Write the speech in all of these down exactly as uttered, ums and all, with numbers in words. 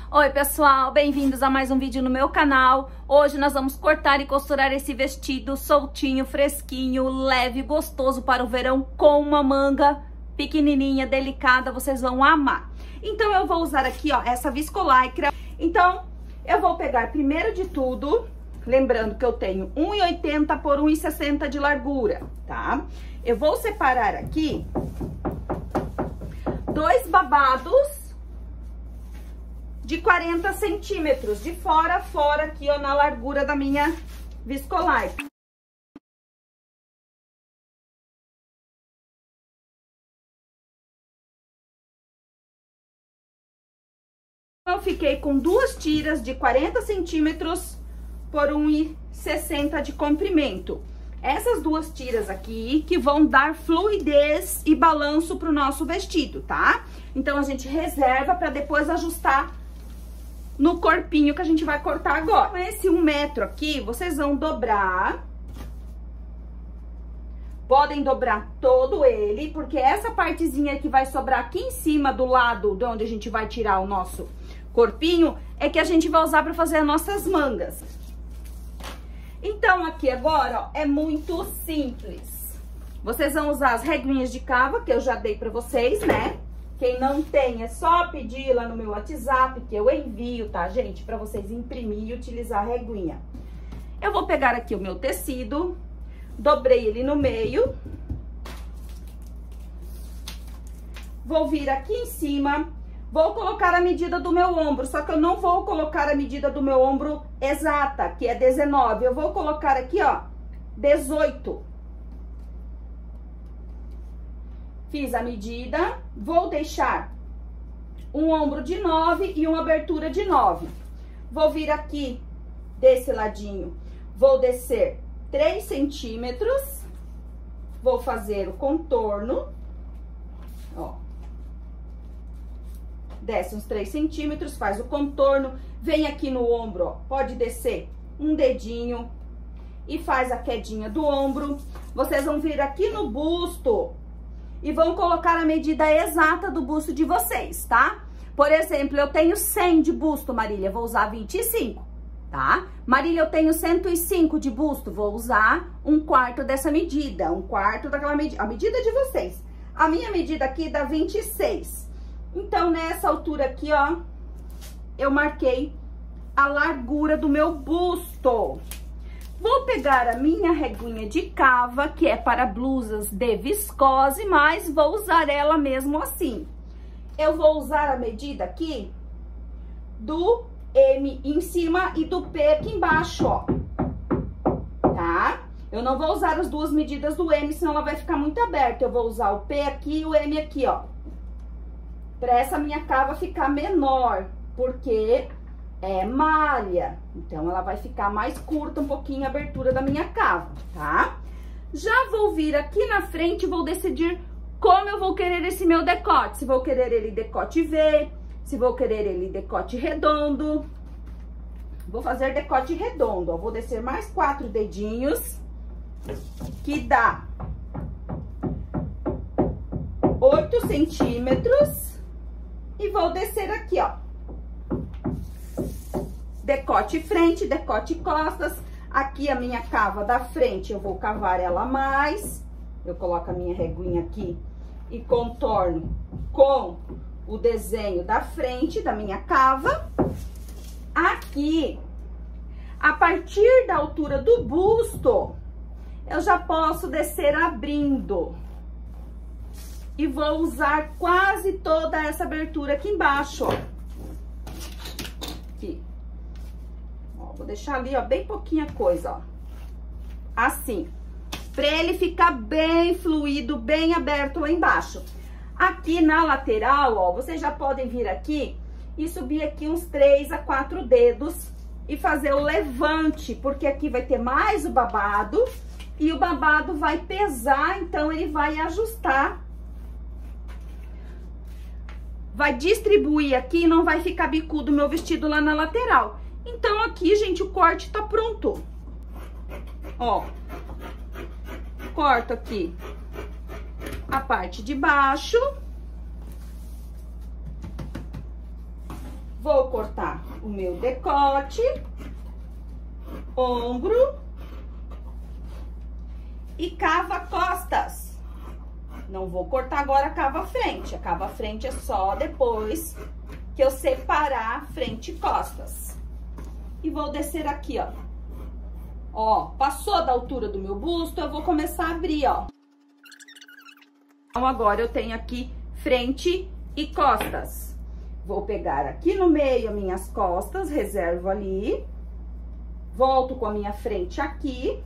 Oi pessoal, bem-vindos a mais um vídeo no meu canal. Hoje nós vamos cortar e costurar esse vestido soltinho, fresquinho, leve, gostoso para o verão, com uma manga pequenininha, delicada, vocês vão amar. Então eu vou usar aqui, ó, essa viscolaicra. Então eu vou pegar primeiro de tudo, lembrando que eu tenho um e oitenta por um e sessenta de largura, tá? Eu vou separar aqui dois babados de quarenta centímetros, de fora a fora aqui, ó, na largura da minha viscolaicra. Eu fiquei com duas tiras de quarenta centímetros por um e sessenta de comprimento. Essas duas tiras aqui que vão dar fluidez e balanço pro nosso vestido, tá? Então a gente reserva para depois ajustar no corpinho que a gente vai cortar agora. Com esse um metro aqui, vocês vão dobrar. Podem dobrar todo ele, porque essa partezinha que vai sobrar aqui em cima do lado de onde a gente vai tirar o nosso corpinho, é que a gente vai usar para fazer as nossas mangas. Então, aqui agora, ó, é muito simples. Vocês vão usar as reguinhas de cava, que eu já dei pra vocês, né? Quem não tem, é só pedir lá no meu WhatsApp, que eu envio, tá, gente? Pra vocês imprimir e utilizar a reguinha. Eu vou pegar aqui o meu tecido, dobrei ele no meio. Vou vir aqui em cima. Vou colocar a medida do meu ombro, só que eu não vou colocar a medida do meu ombro exata, que é dezenove. Eu vou colocar aqui, ó, dezoito. Fiz a medida, vou deixar um ombro de nove e uma abertura de nove. Vou vir aqui desse ladinho, vou descer três centímetros, vou fazer o contorno, ó. Desce uns três centímetros, faz o contorno, vem aqui no ombro, ó, pode descer um dedinho e faz a quedinha do ombro. Vocês vão vir aqui no busto e vão colocar a medida exata do busto de vocês, tá? Por exemplo, eu tenho cem de busto, Marília, vou usar vinte e cinco, tá? Marília, eu tenho cento e cinco de busto, vou usar um quarto dessa medida, um quarto daquela medida, a medida de vocês. A minha medida aqui dá vinte e seis. Então, nessa altura aqui, ó, eu marquei a largura do meu busto. Vou pegar a minha reguinha de cava, que é para blusas de viscose, mas vou usar ela mesmo assim. Eu vou usar a medida aqui do M em cima e do P aqui embaixo, ó. Tá? Eu não vou usar as duas medidas do M, senão ela vai ficar muito aberta. Eu vou usar o P aqui e o M aqui, ó. Pra essa minha cava ficar menor, porque é malha. Então, ela vai ficar mais curta um pouquinho a abertura da minha cava, tá? Já vou vir aqui na frente e vou decidir como eu vou querer esse meu decote. Se vou querer ele decote V, se vou querer ele decote redondo. Vou fazer decote redondo, ó. Vou descer mais quatro dedinhos, que dá oito centímetros. E vou descer aqui, ó. Decote frente, decote costas. Aqui a minha cava da frente, eu vou cavar ela mais. Eu coloco a minha reguinha aqui e contorno com o desenho da frente da minha cava. Aqui, a partir da altura do busto, eu já posso descer abrindo. E vou usar quase toda essa abertura aqui embaixo, ó. Aqui. Ó, vou deixar ali, ó, bem pouquinha coisa, ó. Assim. Pra ele ficar bem fluido, bem aberto lá embaixo. Aqui na lateral, ó, vocês já podem vir aqui e subir aqui uns três a quatro dedos e fazer o levante, porque aqui vai ter mais o babado e o babado vai pesar, então ele vai ajustar. Vai distribuir aqui e não vai ficar bicudo o meu vestido lá na lateral. Então, aqui, gente, o corte tá pronto. Ó. Corto aqui a parte de baixo. Vou cortar o meu decote, ombro e cava costas. Não vou cortar agora a cava frente. A cava frente é só depois que eu separar frente e costas. E vou descer aqui, ó. Ó, passou da altura do meu busto, eu vou começar a abrir, ó. Então, agora eu tenho aqui frente e costas. Vou pegar aqui no meio as minhas costas, reservo ali. Volto com a minha frente aqui.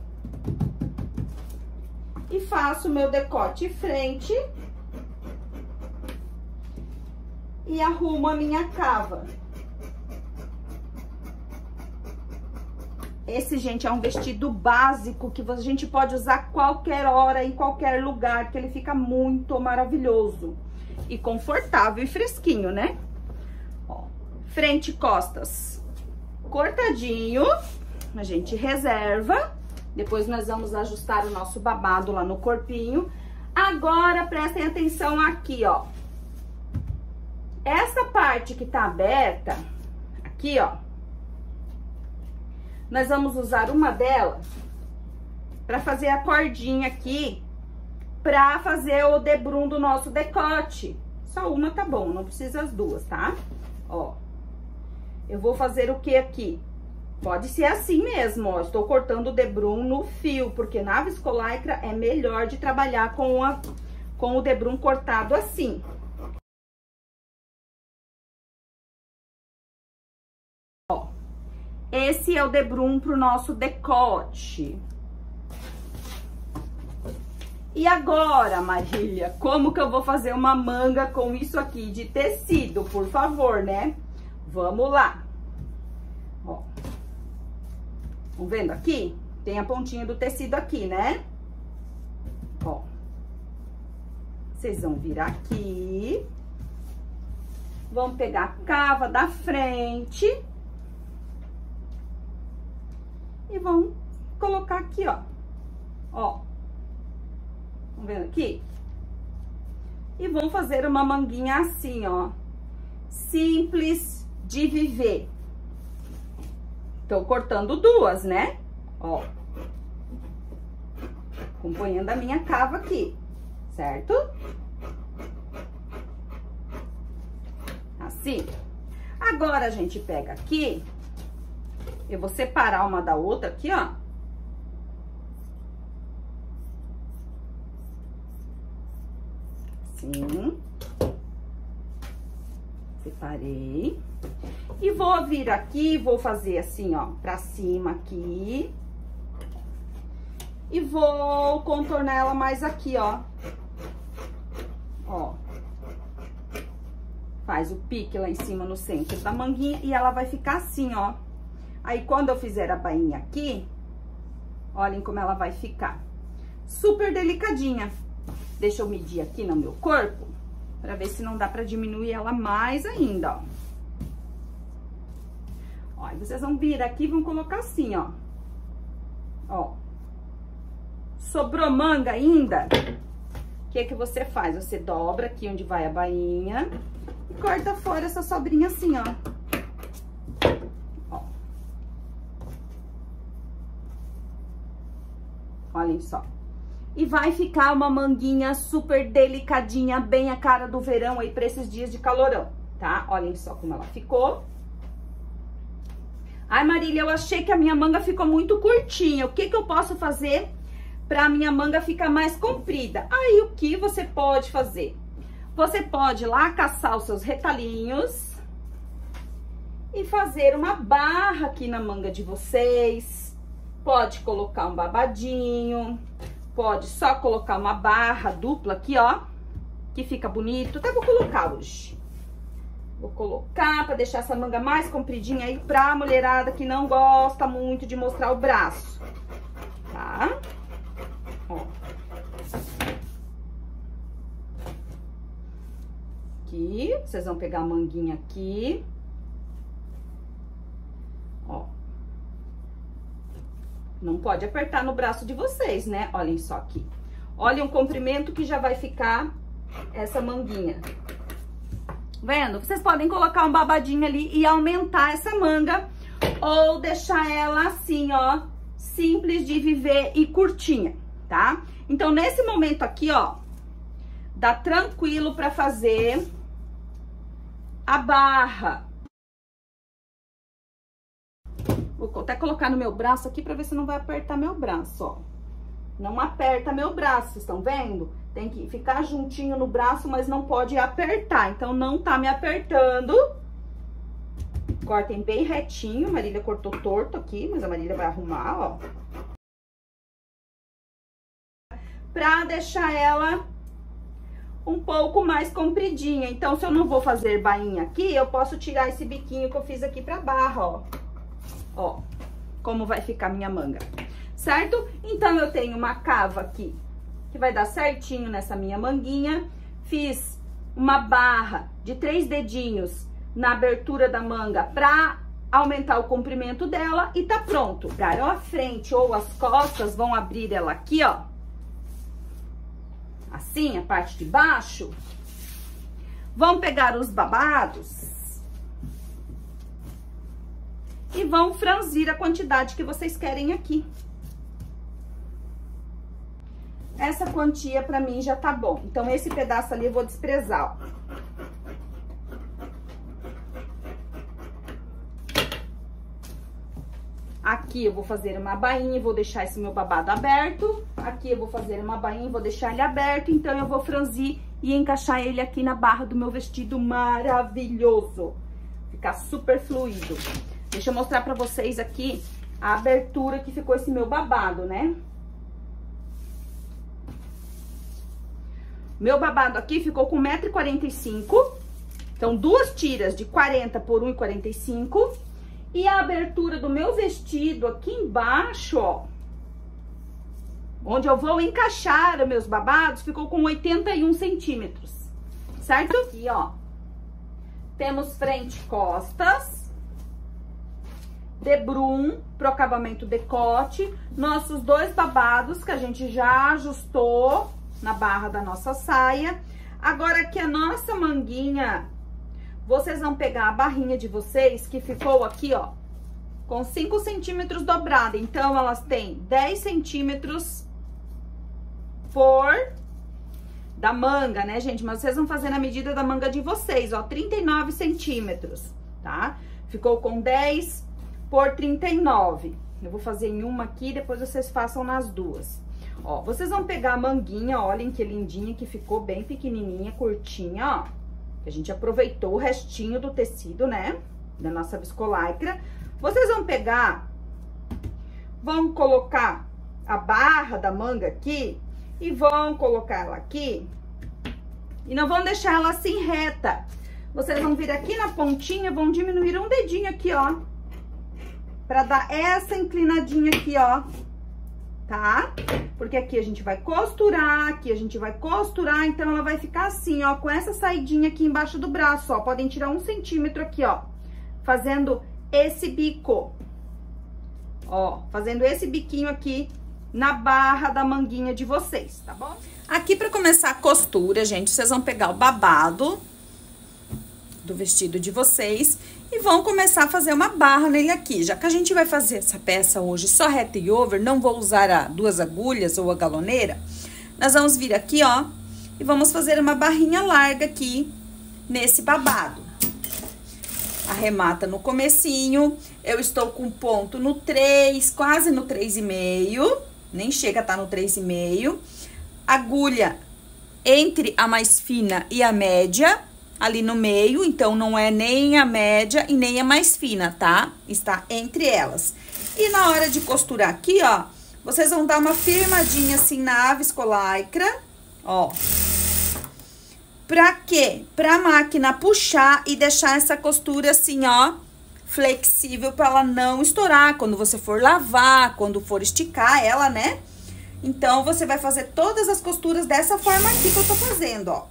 E faço o meu decote frente. E arrumo a minha cava. Esse, gente, é um vestido básico que a gente pode usar qualquer hora, em qualquer lugar, que ele fica muito maravilhoso. E confortável e fresquinho, né? Ó, frente e costas cortadinho, a gente reserva. Depois nós vamos ajustar o nosso babado lá no corpinho. Agora, prestem atenção aqui, ó. Essa parte que tá aberta, aqui, ó. Nós vamos usar uma delas pra fazer a cordinha aqui, pra fazer o debrum do nosso decote. Só uma tá bom, não precisa as duas, tá? Ó, eu vou fazer o que aqui? Pode ser assim mesmo, ó, estou cortando o debrum no fio, porque na viscolaicra é melhor de trabalhar com, a, com o debrum cortado assim. Ó, esse é o debrum pro nosso decote. E agora, Marília, como que eu vou fazer uma manga com isso aqui de tecido, por favor, né? Vamos lá. Ó. Estão vendo aqui? Tem a pontinha do tecido aqui, né? Ó. Vocês vão vir aqui. Vão pegar a cava da frente. E vão colocar aqui, ó. Ó. Estão vendo aqui? E vão fazer uma manguinha assim, ó. Simples de viver. Tô cortando duas, né? Ó. Acompanhando a minha cava aqui, certo? Assim. Agora, a gente pega aqui. Eu vou separar uma da outra aqui, ó. Assim. Separei. E vou vir aqui, vou fazer assim, ó, pra cima aqui. E vou contornar ela mais aqui, ó. Ó. Faz o pique lá em cima no centro da manguinha e ela vai ficar assim, ó. Aí, quando eu fizer a bainha aqui, olhem como ela vai ficar. Super delicadinha. Deixa eu medir aqui no meu corpo, pra ver se não dá pra diminuir ela mais ainda, ó. Ó, aí vocês vão vir aqui e vão colocar assim, ó. Ó. Sobrou manga ainda? O que que você faz? Você dobra aqui onde vai a bainha e corta fora essa sobrinha assim, ó. Ó. Olhem só. E vai ficar uma manguinha super delicadinha, bem a cara do verão aí pra esses dias de calorão, tá? Olhem só como ela ficou. Ai, Marília, eu achei que a minha manga ficou muito curtinha. O que que eu posso fazer pra minha manga ficar mais comprida? Aí, o que você pode fazer? Você pode ir lá caçar os seus retalhinhos e fazer uma barra aqui na manga de vocês. Pode colocar um babadinho, pode só colocar uma barra dupla aqui, ó, que fica bonito. Até vou colocar hoje. Vou colocar pra deixar essa manga mais compridinha aí pra mulherada que não gosta muito de mostrar o braço, tá? Ó. Aqui, vocês vão pegar a manguinha aqui. Ó. Não pode apertar no braço de vocês, né? Olhem só aqui. Olhem o comprimento que já vai ficar essa manguinha. Vendo? Vocês podem colocar um babadinho ali e aumentar essa manga, ou deixar ela assim, ó, simples de viver e curtinha, tá? Então, nesse momento aqui, ó, dá tranquilo pra fazer a barra. Vou até colocar no meu braço aqui pra ver se não vai apertar meu braço, ó. Não aperta meu braço, vocês estão vendo? Tem que ficar juntinho no braço, mas não pode apertar. Então, não tá me apertando. Cortem bem retinho. A Marília cortou torto aqui, mas a Marília vai arrumar, ó. Pra deixar ela um pouco mais compridinha. Então, se eu não vou fazer bainha aqui, eu posso tirar esse biquinho que eu fiz aqui pra barra, ó. Ó, como vai ficar minha manga, certo? Então, eu tenho uma cava aqui, que vai dar certinho nessa minha manguinha. Fiz uma barra de três dedinhos na abertura da manga pra aumentar o comprimento dela e tá pronto. Ou a frente ou as costas vão abrir ela aqui, ó. Assim, a parte de baixo. Vão pegar os babados e vão franzir a quantidade que vocês querem aqui. Essa quantia pra mim já tá bom. Então, esse pedaço ali eu vou desprezar, ó. Aqui eu vou fazer uma bainha e vou deixar esse meu babado aberto. Aqui eu vou fazer uma bainha e vou deixar ele aberto. Então, eu vou franzir e encaixar ele aqui na barra do meu vestido maravilhoso. Ficar super fluido. Deixa eu mostrar pra vocês aqui a abertura que ficou esse meu babado, né? Meu babado aqui ficou com um metro e quarenta e cinco. Então, duas tiras de quarenta por um e quarenta e cinco. E a abertura do meu vestido aqui embaixo, ó, onde eu vou encaixar os meus babados, ficou com oitenta e um centímetros, certo? Aqui, ó, temos frente e costas, debrum pro acabamento decote, nossos dois babados que a gente já ajustou na barra da nossa saia. Agora aqui a nossa manguinha, vocês vão pegar a barrinha de vocês, que ficou aqui, ó, com cinco centímetros dobrada. Então, elas têm dez centímetros por da manga, né, gente? Mas vocês vão fazer na medida da manga de vocês, ó, trinta e nove centímetros, tá? Ficou com dez por trinta e nove. Eu vou fazer em uma aqui, depois vocês façam nas duas. Ó, vocês vão pegar a manguinha, olhem que lindinha que ficou, bem pequenininha, curtinha, ó. A gente aproveitou o restinho do tecido, né? Da nossa viscolaicra. Vocês vão pegar, vão colocar a barra da manga aqui e vão colocar ela aqui. E não vão deixar ela assim reta. Vocês vão vir aqui na pontinha, vão diminuir um dedinho aqui, ó. Pra dar essa inclinadinha aqui, ó. Tá? Porque aqui a gente vai costurar, aqui a gente vai costurar, então ela vai ficar assim, ó, com essa saidinha aqui embaixo do braço, ó. Podem tirar um centímetro aqui, ó, fazendo esse bico. Ó, fazendo esse biquinho aqui na barra da manguinha de vocês, tá bom? Aqui pra começar a costura, gente, vocês vão pegar o babado do vestido de vocês e vão começar a fazer uma barra nele aqui. Já que a gente vai fazer essa peça hoje só reta e over, não vou usar a duas agulhas ou a galoneira, nós vamos vir aqui, ó, e vamos fazer uma barrinha larga aqui nesse babado. Arremata no comecinho, eu estou com ponto no três, quase no três e meio, nem chega a estar no três e meio. Agulha entre a mais fina e a média, ali no meio, então não é nem a média e nem a mais fina, tá? Está entre elas. E na hora de costurar aqui, ó, vocês vão dar uma firmadinha assim na viscolaicra, ó. Pra quê? Pra máquina puxar e deixar essa costura assim, ó, flexível pra ela não estourar quando você for lavar, quando for esticar ela, né? Então, você vai fazer todas as costuras dessa forma aqui que eu tô fazendo, ó.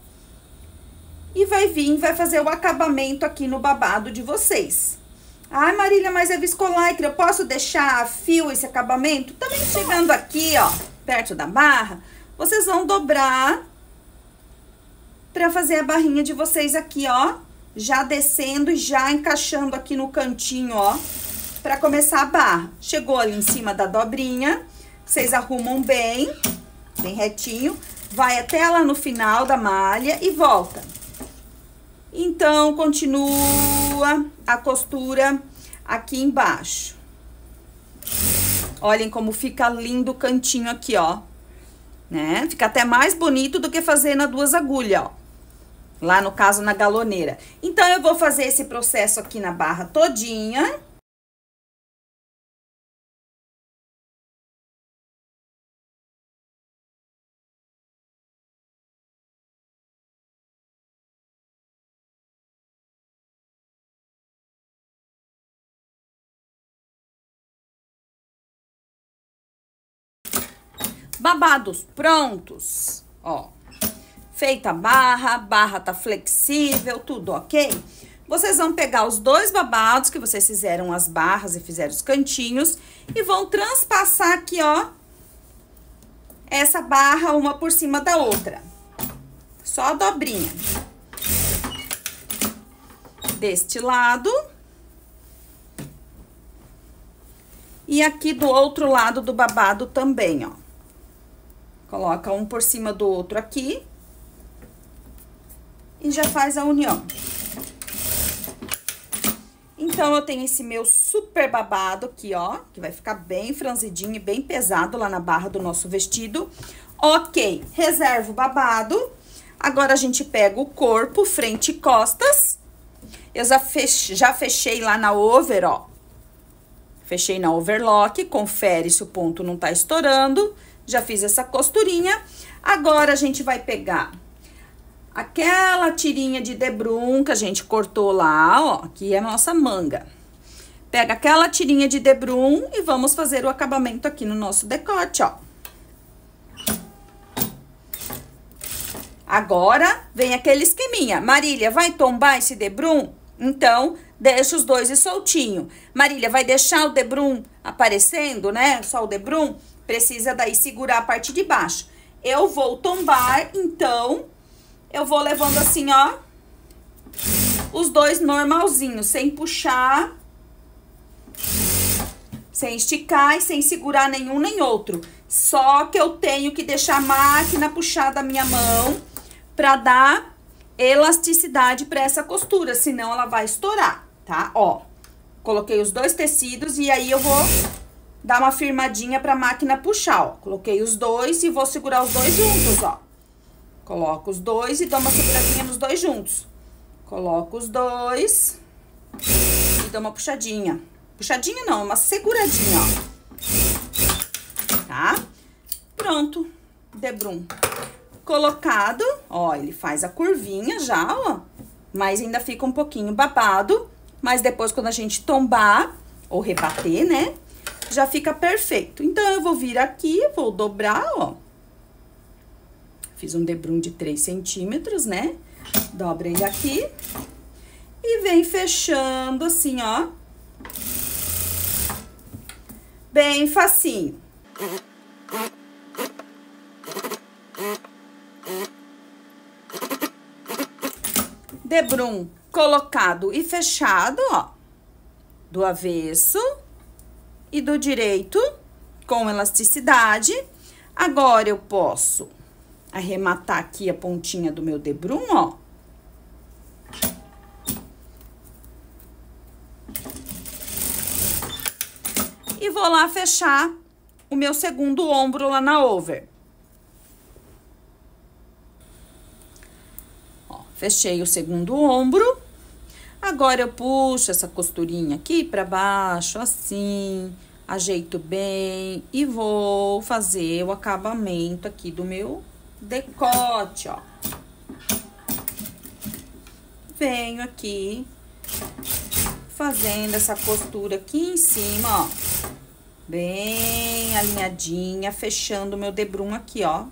E vai vir, vai fazer o acabamento aqui no babado de vocês. Ai, Marília, mas é viscolaicra, eu posso deixar a fio esse acabamento? Também chegando aqui, ó, perto da barra, vocês vão dobrar pra fazer a barrinha de vocês aqui, ó, já descendo e já encaixando aqui no cantinho, ó, pra começar a barra. Chegou ali em cima da dobrinha, vocês arrumam bem, bem retinho, vai até lá no final da malha e volta. Então, continua a costura aqui embaixo. Olhem como fica lindo o cantinho aqui, ó, né? Fica até mais bonito do que fazer na duas agulhas, ó. Lá no caso, na galoneira. Então, eu vou fazer esse processo aqui na barra todinha. Babados prontos, ó. Feita a barra, a barra tá flexível, tudo ok? Vocês vão pegar os dois babados que vocês fizeram as barras e fizeram os cantinhos e vão transpassar aqui, ó, essa barra uma por cima da outra. Só a dobrinha. Deste lado. E aqui do outro lado do babado também, ó. Coloca um por cima do outro aqui. E já faz a união. Então, eu tenho esse meu super babado aqui, ó. Que vai ficar bem franzidinho e bem pesado lá na barra do nosso vestido. Ok, reservo o babado. Agora, a gente pega o corpo, frente e costas. Eu já fechei, já fechei lá na over, ó. Fechei na overlock, confere se o ponto não tá estourando. Já fiz essa costurinha. Agora, a gente vai pegar aquela tirinha de debrum que a gente cortou lá, ó. Aqui é a nossa manga. Pega aquela tirinha de debrum e vamos fazer o acabamento aqui no nosso decote, ó. Agora, vem aquele esqueminha. Marília, vai tombar esse debrum? Então, deixa os dois soltinho. Marília, vai deixar o debrum aparecendo, né? Só o debrum? Precisa daí segurar a parte de baixo. Eu vou tombar, então, eu vou levando assim, ó, os dois normalzinhos, sem puxar, sem esticar e sem segurar nenhum nem outro. Só que eu tenho que deixar a máquina puxar da minha mão pra dar elasticidade pra essa costura, senão ela vai estourar, tá? Ó, coloquei os dois tecidos e aí eu vou dar uma firmadinha pra máquina puxar, ó. Coloquei os dois e vou segurar os dois juntos, ó. Coloco os dois e dou uma seguradinha nos dois juntos. Coloco os dois e dou uma puxadinha. Puxadinha não, uma seguradinha, ó. Tá? Pronto. Debrum colocado, ó, ele faz a curvinha já, ó. Mas ainda fica um pouquinho babado. Mas depois, quando a gente tombar ou rebater, né, já fica perfeito. Então, eu vou vir aqui, vou dobrar, ó. Fiz um debrum de três centímetros, né? Dobra ele aqui. E vem fechando assim, ó. Bem facinho. Debrum colocado e fechado, ó. Do avesso e do direito, com elasticidade. Agora, eu posso arrematar aqui a pontinha do meu debrum, ó. E vou lá fechar o meu segundo ombro lá na over. Ó, fechei o segundo ombro. Agora, eu puxo essa costurinha aqui pra baixo, assim, ajeito bem e vou fazer o acabamento aqui do meu decote, ó. Venho aqui fazendo essa costura aqui em cima, ó, bem alinhadinha, fechando o meu debrum aqui, ó.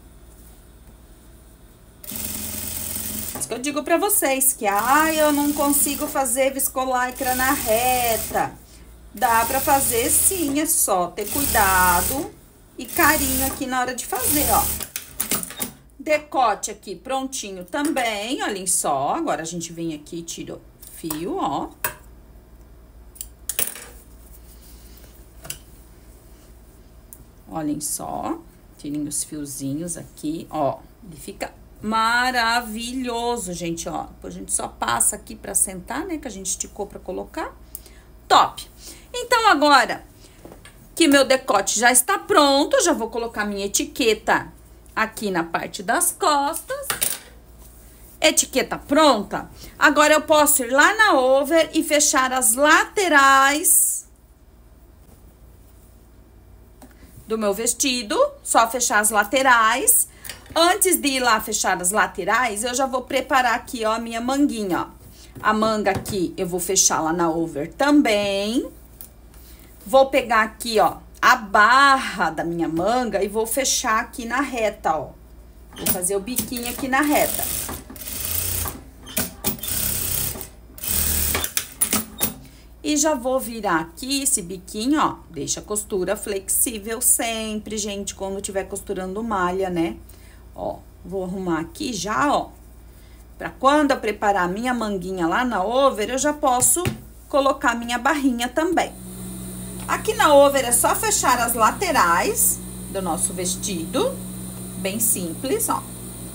Isso que eu digo pra vocês, que, ah, eu não consigo fazer viscolaicra na reta. Dá pra fazer sim, é só ter cuidado e carinho aqui na hora de fazer, ó. Decote aqui prontinho também, olhem só. Agora, a gente vem aqui e tira fio, ó. Olhem só, tirem os fiozinhos aqui, ó. Ele fica maravilhoso, gente, ó. Depois a gente só passa aqui pra sentar, né, que a gente esticou pra colocar. Top! Então, agora que meu decote já está pronto, já vou colocar minha etiqueta aqui na parte das costas. Etiqueta pronta. Agora, eu posso ir lá na over e fechar as laterais do meu vestido. Só fechar as laterais. Antes de ir lá fechar as laterais, eu já vou preparar aqui, ó, a minha manguinha, ó. A manga aqui, eu vou fechar lá na over também. Vou pegar aqui, ó, a barra da minha manga e vou fechar aqui na reta, ó. Vou fazer o biquinho aqui na reta. E já vou virar aqui esse biquinho, ó. Deixa a costura flexível sempre, gente, quando tiver costurando malha, né? Ó, vou arrumar aqui já, ó. Pra quando eu preparar a minha manguinha lá na over, eu já posso colocar minha barrinha também. Aqui na over é só fechar as laterais do nosso vestido. Bem simples, ó.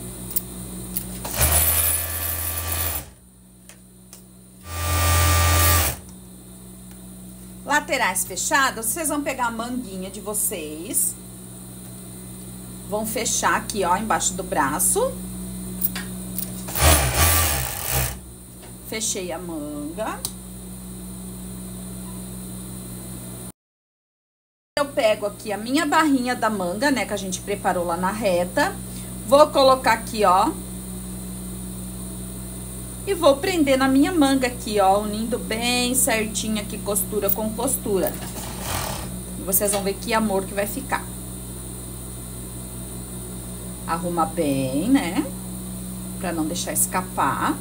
Laterais fechadas, vocês vão pegar a manguinha de vocês. Vão fechar aqui, ó, embaixo do braço. Fechei a manga. Eu pego aqui a minha barrinha da manga, né, que a gente preparou lá na reta. Vou colocar aqui, ó. E vou prender na minha manga aqui, ó, unindo bem certinho aqui, costura com costura. E vocês vão ver que amor que vai ficar. Arruma bem, né? Pra não deixar escapar.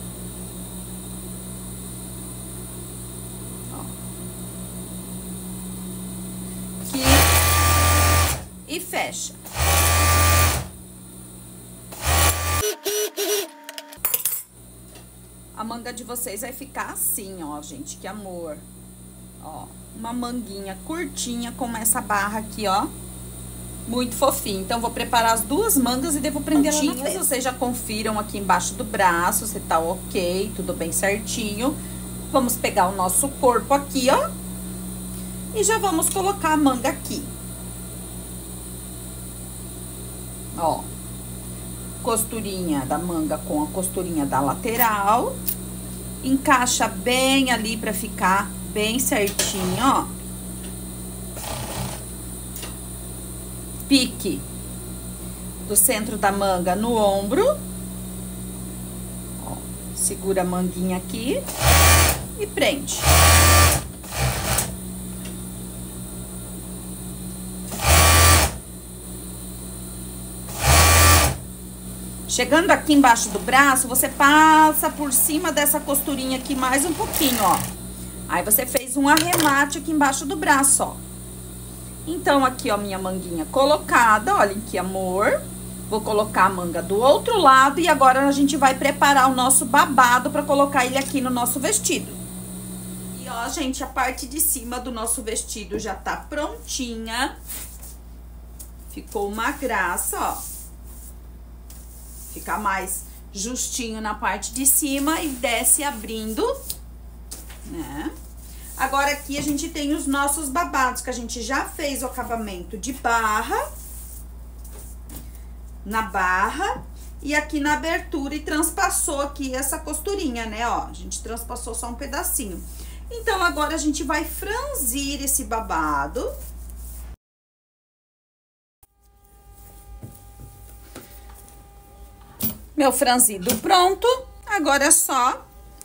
Ó. Aqui. E fecha. A manga de vocês vai ficar assim, ó, gente, que amor. Ó, uma manguinha curtinha com essa barra aqui, ó. Muito fofinho. Então, vou preparar as duas mangas e devo prender ela na peça. Vocês já confiram aqui embaixo do braço se tá ok, tudo bem certinho. Vamos pegar o nosso corpo aqui, ó. E já vamos colocar a manga aqui. Ó. Costurinha da manga com a costurinha da lateral. Encaixa bem ali pra ficar bem certinho, ó. Pique do centro da manga no ombro. Ó, segura a manguinha aqui e prende. Chegando aqui embaixo do braço, você passa por cima dessa costurinha aqui mais um pouquinho, ó. Aí, você fez um arremate aqui embaixo do braço, ó. Então, aqui, ó, minha manguinha colocada, olhem que amor. Vou colocar a manga do outro lado e agora a gente vai preparar o nosso babado pra colocar ele aqui no nosso vestido. E, ó, gente, a parte de cima do nosso vestido já tá prontinha. Ficou uma graça, ó. Fica mais justinho na parte de cima e desce abrindo, né? Agora, aqui a gente tem os nossos babados, que a gente já fez o acabamento de barra, na barra, e aqui na abertura, e transpassou aqui essa costurinha, né, ó. A gente transpassou só um pedacinho. Então, agora a gente vai franzir esse babado. Meu franzido pronto, agora é só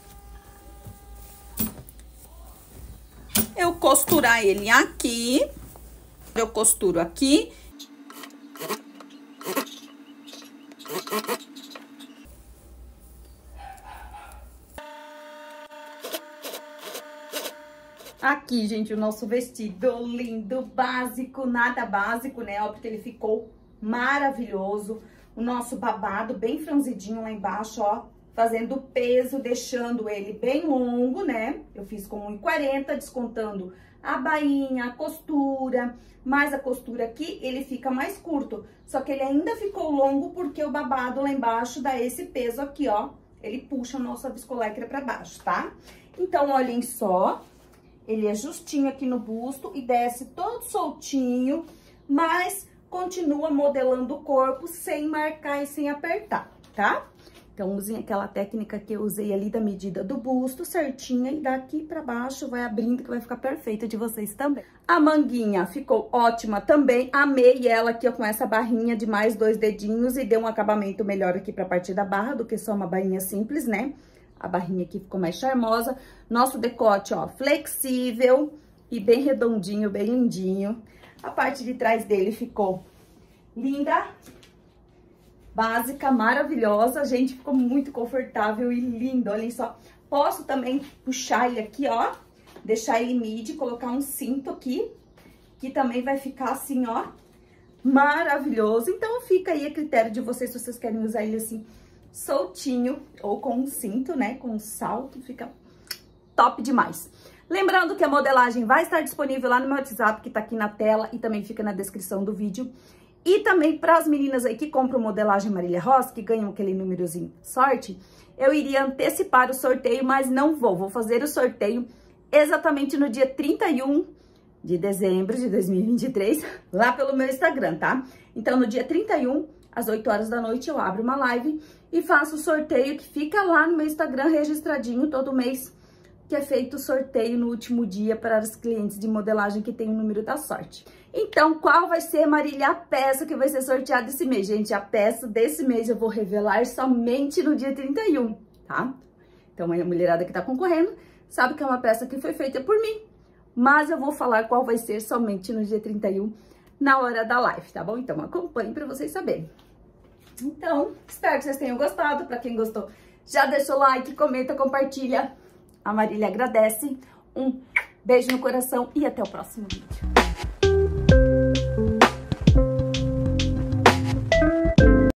eu costurar ele aqui. Eu costuro aqui. Aqui, gente, o nosso vestido lindo, básico, nada básico, né? Ó, porque ele ficou maravilhoso. O nosso babado bem franzidinho lá embaixo, ó, fazendo peso, deixando ele bem longo, né? Eu fiz com um e quarenta, descontando a bainha, a costura, mais a costura aqui, ele fica mais curto. Só que ele ainda ficou longo porque o babado lá embaixo dá esse peso aqui, ó. Ele puxa a nossa viscolecra pra baixo, tá? Então, olhem só, ele é justinho aqui no busto e desce todo soltinho, mas continua modelando o corpo sem marcar e sem apertar, tá? Então, usem aquela técnica que eu usei ali da medida do busto certinha e daqui pra baixo vai abrindo que vai ficar perfeita de vocês também. A manguinha ficou ótima também, amei ela aqui ó, com essa barrinha de mais dois dedinhos e deu um acabamento melhor aqui pra partir da barra do que só uma barrinha simples, né? A barrinha aqui ficou mais charmosa. Nosso decote, ó, flexível e bem redondinho, bem lindinho. A parte de trás dele ficou linda. Básica, maravilhosa, gente, ficou muito confortável e lindo, olhem só. Posso também puxar ele aqui, ó, deixar ele midi, colocar um cinto aqui, que também vai ficar assim, ó, maravilhoso. Então, fica aí a critério de vocês, se vocês querem usar ele assim, soltinho, ou com um cinto, né, com um salto, fica top demais. Lembrando que a modelagem vai estar disponível lá no meu WhatsApp, que tá aqui na tela e também fica na descrição do vídeo. E também para as meninas aí que compram modelagem Marília Ross, que ganham aquele númerozinho sorte, eu iria antecipar o sorteio, mas não vou. Vou fazer o sorteio exatamente no dia trinta e um de dezembro de dois mil e vinte e três, lá pelo meu Instagram, tá? Então, no dia trinta e um, às oito horas da noite, eu abro uma live e faço o sorteio que fica lá no meu Instagram registradinho todo mês, que é feito o sorteio no último dia para os clientes de modelagem que tem o número da sorte. Então, qual vai ser, Marília, a peça que vai ser sorteada esse mês? Gente, a peça desse mês eu vou revelar somente no dia trinta e um, tá? Então, a mulherada que tá concorrendo sabe que é uma peça que foi feita por mim, mas eu vou falar qual vai ser somente no dia trinta e um, na hora da live, tá bom? Então, acompanhe para vocês saberem. Então, espero que vocês tenham gostado. Para quem gostou, já deixa o like, comenta, compartilha. A Marília agradece. Um beijo no coração e até o próximo vídeo.